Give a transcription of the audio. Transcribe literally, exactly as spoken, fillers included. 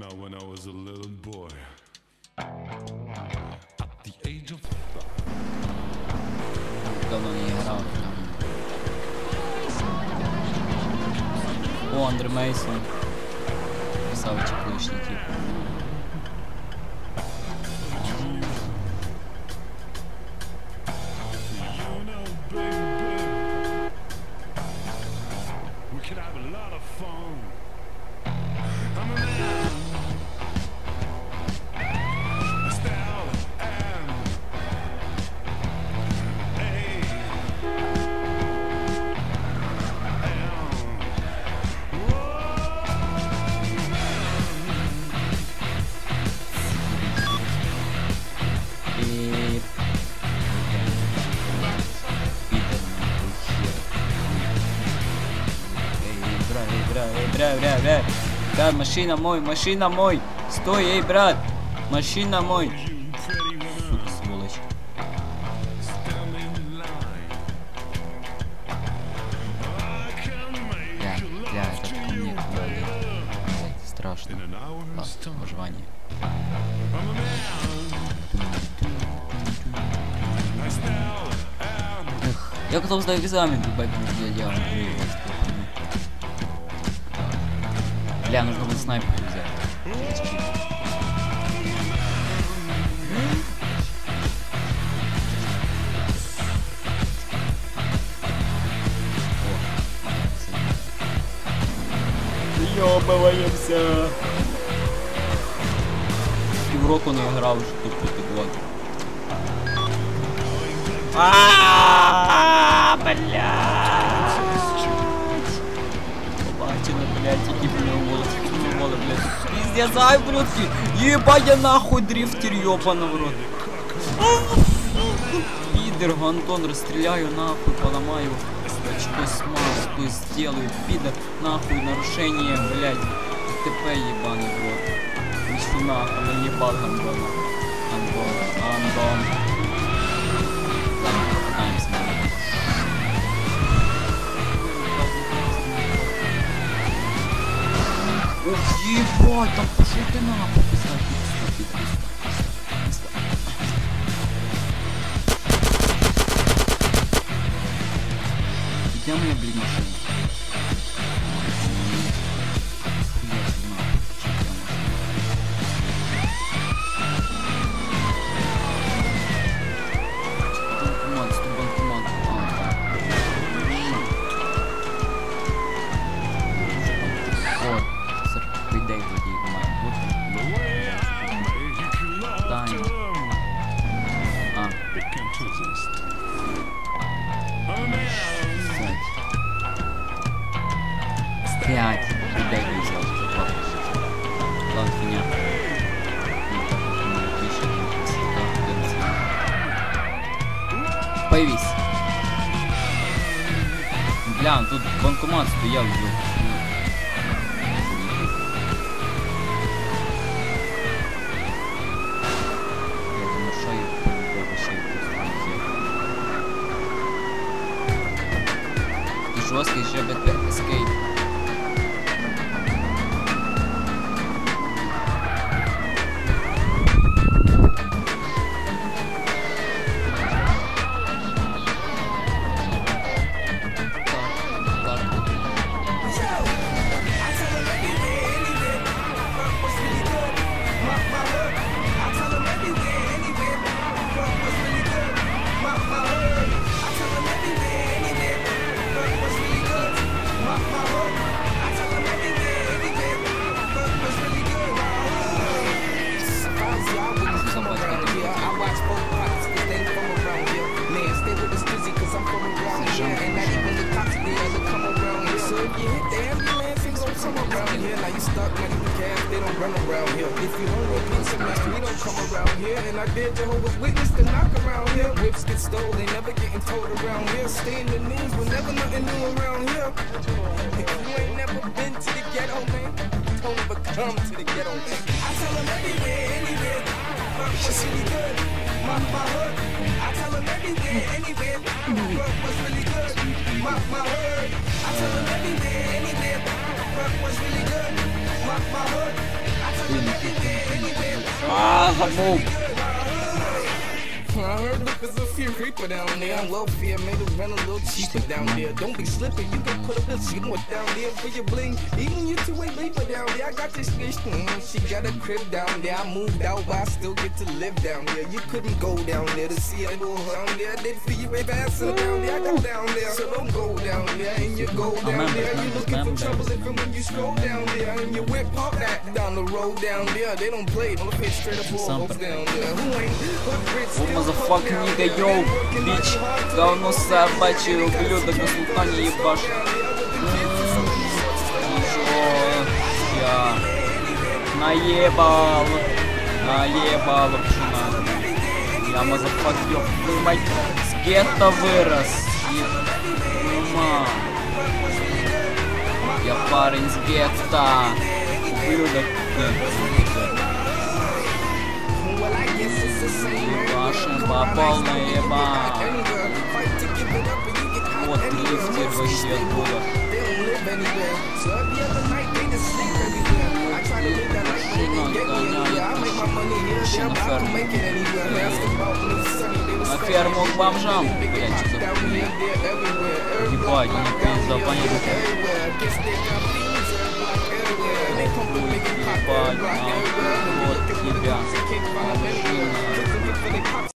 Now when I was a little boy, at the age of five. Давно не играл. О, Андре Мейсон. Красавчик лишний тип. Бля, бля, бля. Да, машина мой, машина мой. Стой, эй, брат. Машина мой. Сука, сволочь. Бля, бля, это ко мне, блядь, страшно. Ладно, выживание. Эх, я готов сдать экзамен, ебать, блядь, я Бля, нужно было снайпер взять. Ёбываемся. Півроку не грав, що тут практикувати. Ааа, бля. Побачили, блядь, які блядь. Пиздец, ай, блядки, ебать, я нахуй дрифтер, ёбаный в рот. Пидор, Антон, расстреляю, нахуй, поломаю. Очко смазку сделаю, пидор, нахуй, нарушение, блядь. ТП ебаный в рот. Ищу нахуй, наебал Антона. Антон, Антон. Ладно, попытаемся, наверное. Ух, ебать, там пошел ты нахуй, писать, где у меня, блин, машина? Пять. Дай бы взял. Ладно, фигня. Появись. Бля, тут банкомат стоял. Ты жесткий же эскейп. If you don't go piece of man, we don't come around here. And I dare Jehovah's Witness to knock around here. Whips get stolen, they never getting told around here. Stay in the news, but never nothing new around here. If you ain't never been to the ghetto, man, don't ever come to the ghetto, man. I tell them everywhere, anywhere, fuck what's really good. My, my hood. I tell them everywhere, anywhere, fuck what's really good. My, my hood. I tell them everywhere, anywhere, fuck what's really good. My, my hood. I tell А, забув. I heard there's a few reaper down there. I'm low fear, made it run a little cheaper down there. Don't be slipping, you can put up the shit down there for your bling. Even you two-way leaper down there. I got this bitch, mm, she got a crib down there. I moved out, but I still get to live down there. You couldn't go down there to see a little down there. I did for you way faster down there. I go down there, so don't go down there. And you go down there, you looking for trouble even when you scroll down there. And you whip pop that down the road down there. They don't play, don't fit straight up for folks down there. Who ain't put grits О, мазафак, нига, йоу, бич, говно собачий, ублюдок на султане ебаш. Ничего, я наебал, наебал пшена. Я мазафак, ёб, твою мать, с гетто вырос, ебма. Я парень с гетто, ублюдок. Ебашим по полной, еба. Вот лифтер вообще оттуда. Вообще на ферму. На ферму к бомжам. Блять, что за хуйня? Ебать, они прям запанили. Ебать, вот тебя.